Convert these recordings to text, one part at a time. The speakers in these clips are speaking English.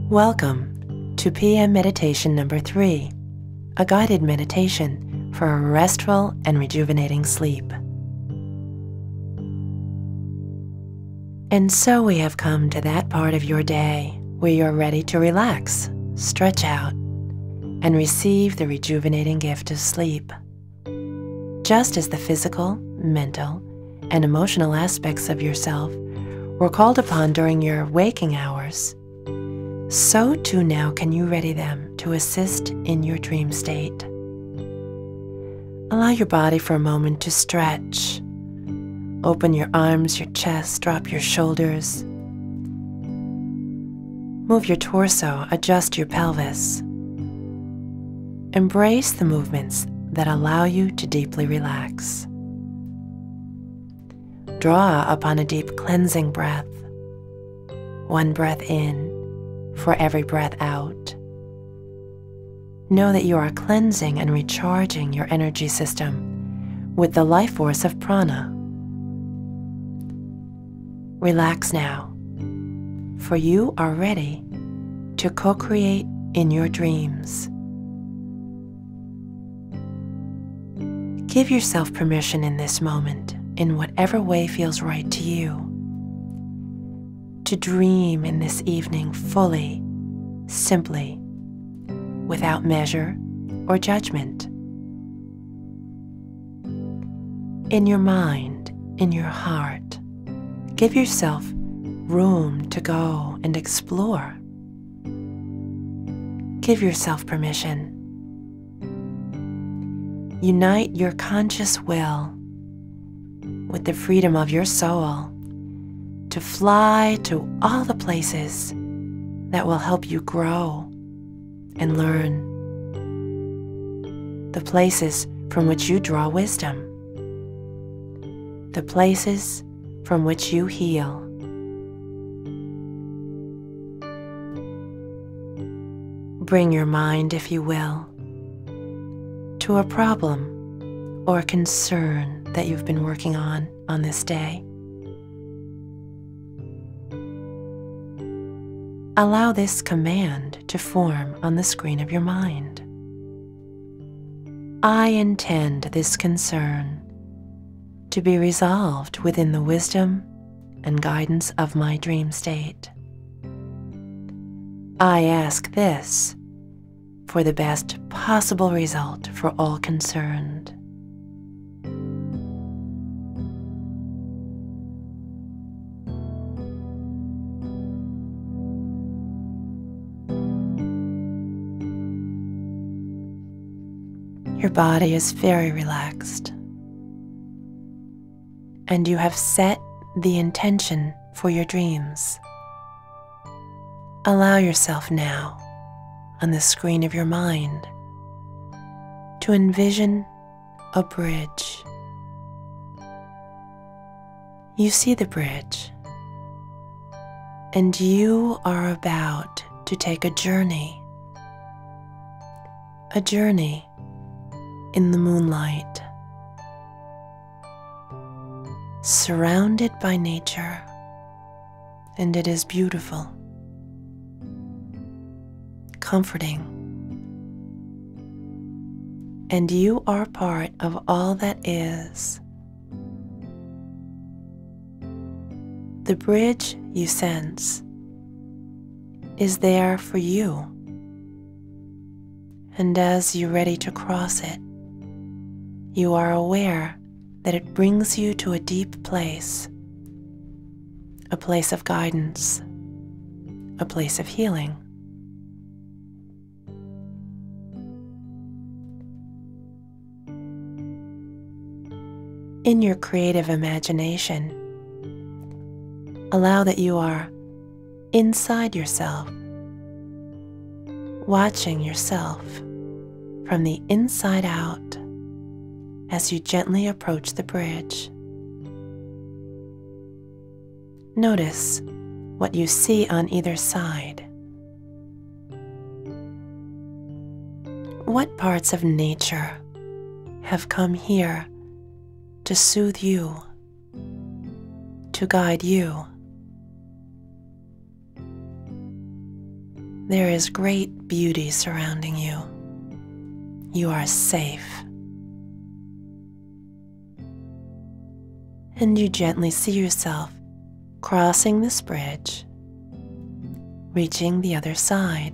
Welcome to PM Meditation number 3, a guided meditation for a restful and rejuvenating sleep. And so we have come to that part of your day where you're ready to relax, stretch out, and receive the rejuvenating gift of sleep. Just as the physical, mental, and emotional aspects of yourself were called upon during your waking hours, so too now can you ready them to assist in your dream state. Allow your body for a moment to stretch. Open your arms, your chest, drop your shoulders. Move your torso, adjust your pelvis. Embrace the movements that allow you to deeply relax. Draw upon a deep cleansing breath. One breath in for every breath out. Know that you are cleansing and recharging your energy system with the life force of prana. Relax now, for you are ready to co-create in your dreams. Give yourself permission in this moment, in whatever way feels right to you, to dream in this evening fully, simply, without measure or judgment. In your mind, in your heart, give yourself room to go and explore. Give yourself permission. Unite your conscious will with the freedom of your soul to fly to all the places that will help you grow and learn. The places from which you draw wisdom. The places from which you heal. Bring your mind, if you will, to a problem or a concern that you've been working on this day. Allow this command to form on the screen of your mind. I intend this concern to be resolved within the wisdom and guidance of my dream state. I ask this for the best possible result for all concerned. Your body is very relaxed, and you have set the intention for your dreams. Allow yourself now, on the screen of your mind, to envision a bridge. You see the bridge, and you are about to take a journey in the moonlight, surrounded by nature, and it is beautiful, comforting, and you are part of all that is. The bridge, you sense, is there for you, and as you're ready to cross it, you are aware that it brings you to a deep place, a place of guidance, a place of healing. In your creative imagination, allow that you are inside yourself, watching yourself from the inside out as you gently approach the bridge. Notice what you see on either side. What parts of nature have come here to soothe you, to guide you? there is great beauty surrounding you. You are safe. And you gently see yourself crossing this bridge, reaching the other side.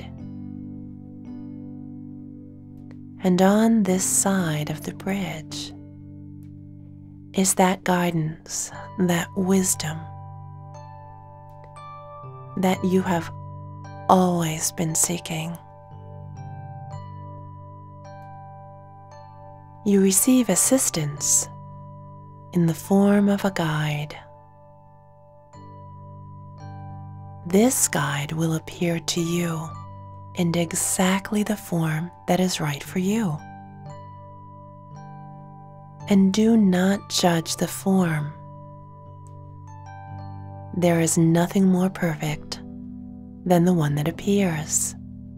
And on this side of the bridge is that guidance, that wisdom that you have always been seeking. You receive assistance in the form of a guide. This guide will appear to you in exactly the form that is right for you. And do not judge the form. There is nothing more perfect than the one that appears.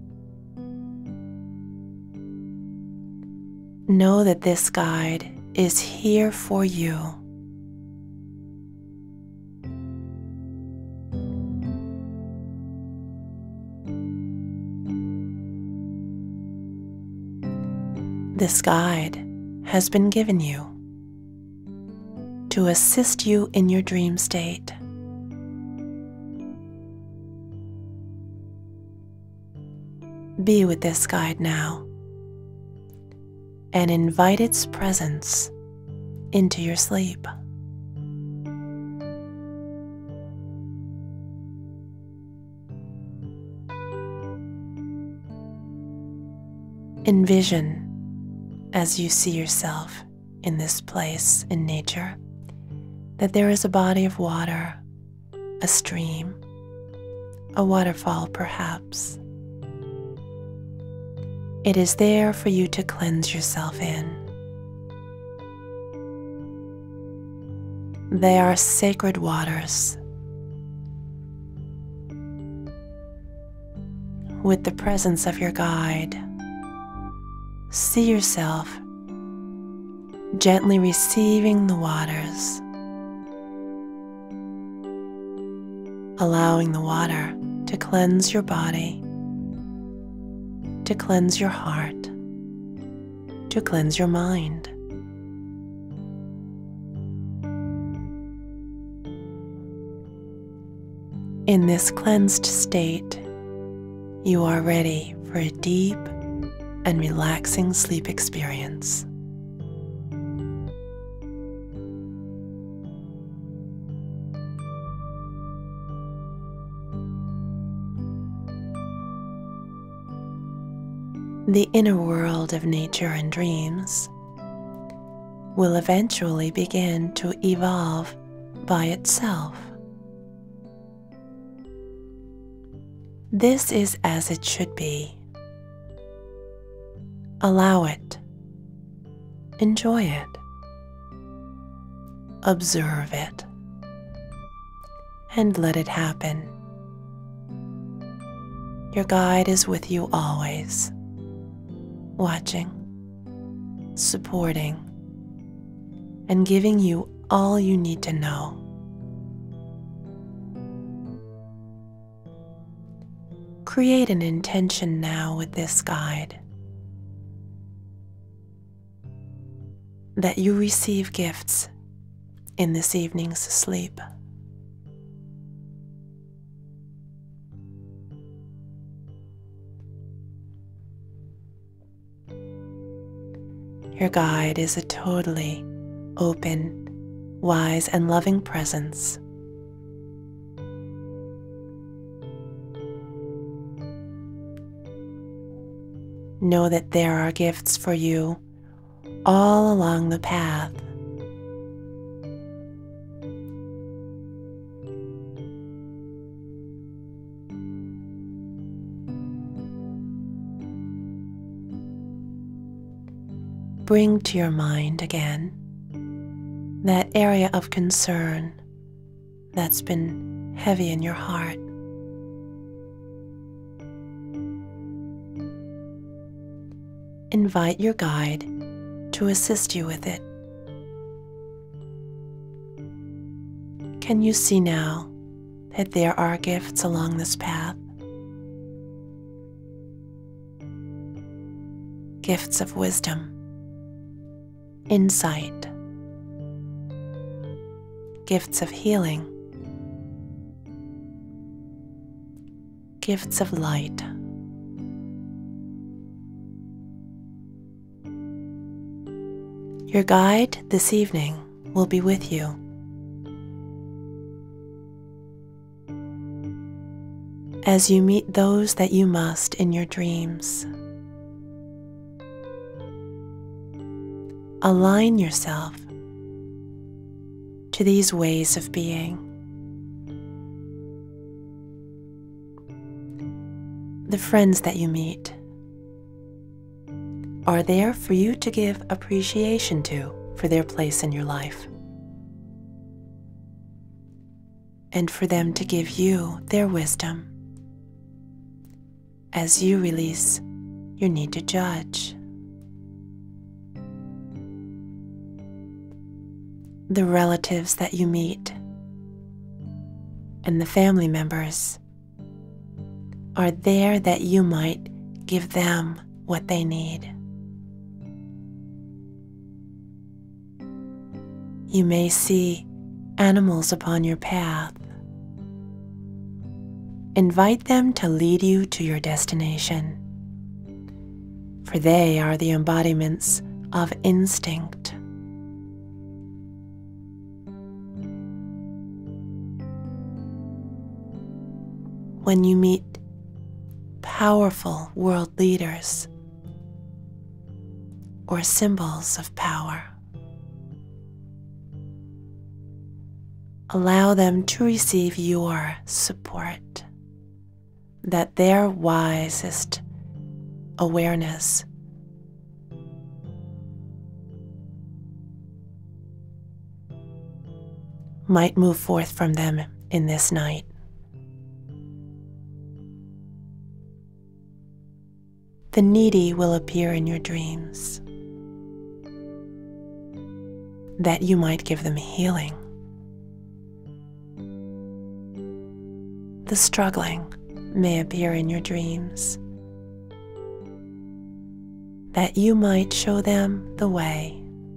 Know that this guide is here for you. This guide has been given you to assist you in your dream state. Be with this guide now and invite its presence into your sleep. Envision, as you see yourself in this place in nature, that there is a body of water, a stream, a waterfall perhaps. It is there for you to cleanse yourself in. They are sacred waters. With the presence of your guide, see yourself gently receiving the waters, allowing the water to cleanse your body, to cleanse your heart, to cleanse your mind. In this cleansed state, you are ready for a deep and relaxing sleep experience. The inner world of nature and dreams will eventually begin to evolve by itself. This is as it should be. Allow it. Enjoy it. Observe it. And let it happen. Your guide is with you always, watching, supporting, and giving you all you need to know. Create an intention now with this guide that you receive gifts in this evening's sleep. Your guide is a totally open, wise, and loving presence. Know that there are gifts for you all along the path. Bring to your mind again that area of concern that's been heavy in your heart. Invite your guide to assist you with it. Can you see now that there are gifts along this path? gifts of wisdom, insight, gifts of healing, gifts of light. Your guide this evening will be with you. As you meet those that you must in your dreams, align yourself to these ways of being. The friends that you meet are there for you to give appreciation to for their place in your life, and for them to give you their wisdom as you release your need to judge. The relatives that you meet and the family members are there that you might give them what they need. You may see animals upon your path. Invite them to lead you to your destination, for they are the embodiments of instinct. When you meet powerful world leaders or symbols of power, allow them to receive your support, that their wisest awareness might move forth from them in this night. The needy will appear in your dreams, that you might give them healing. The struggling may appear in your dreams, that you might show them the way.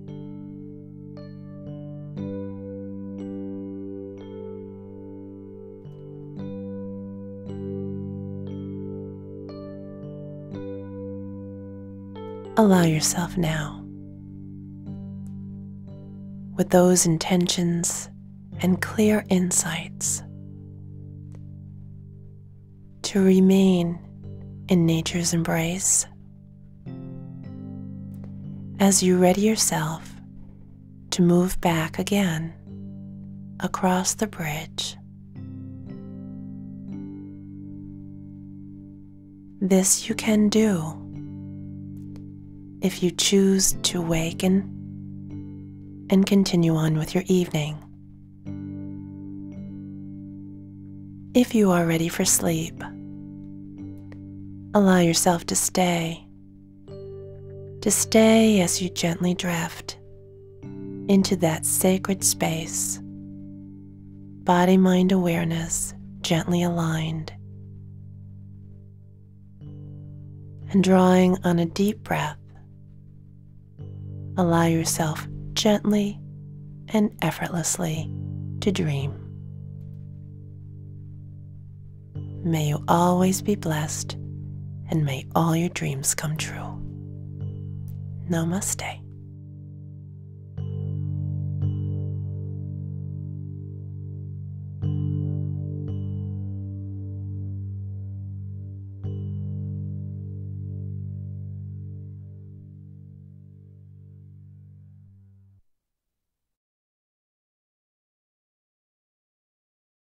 Allow yourself now, with those intentions and clear insights, to remain in nature's embrace as you ready yourself to move back again across the bridge. This you can do if you choose to awaken and continue on with your evening. If you are ready for sleep, allow yourself to stay as you gently drift into that sacred space, body-mind awareness gently aligned, and drawing on a deep breath, allow yourself gently and effortlessly to dream. May you always be blessed, and may all your dreams come true. Namaste.